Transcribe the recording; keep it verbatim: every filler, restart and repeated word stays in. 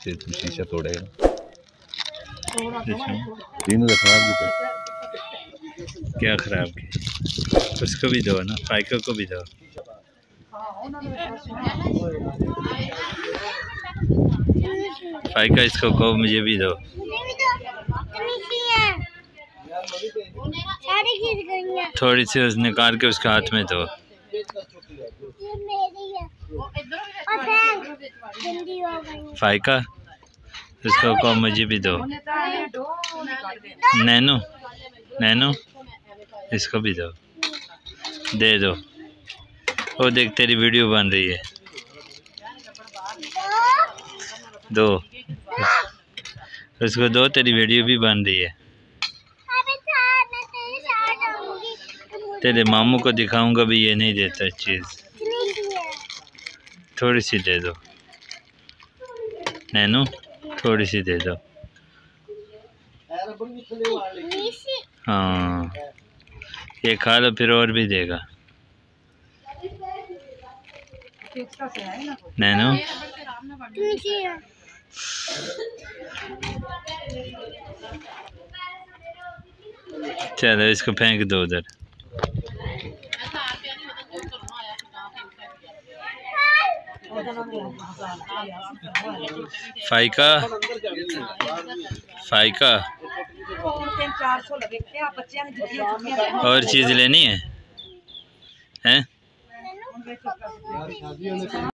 से तुम शीशा तोड़ेगा तीनों खराब भी थे। क्या खराब की? उसको भी दो ना, फाइका को भी दो। फाइका इसको कहो मुझे भी दो। थोड़ी सी उसने निकाल के उसके हाथ में दो। फाइका इसको कहो मुझे भी दो। नैनो नैनो इसको भी दो, दे दो। वो देख तेरी वीडियो बन रही है, दो उसको दो, तेरी वीडियो भी बन रही है। तेरे मामू को दिखाऊंगा भी, ये नहीं देता चीज़। थोड़ी सी दे दो नैनो, थोड़ी सी दे दो। हाँ ये खा लो फिर और भी देगा। नैनो चलो इसको फेंक दो उधर। फाइका फाइका और चीज़ लेनी है हैं?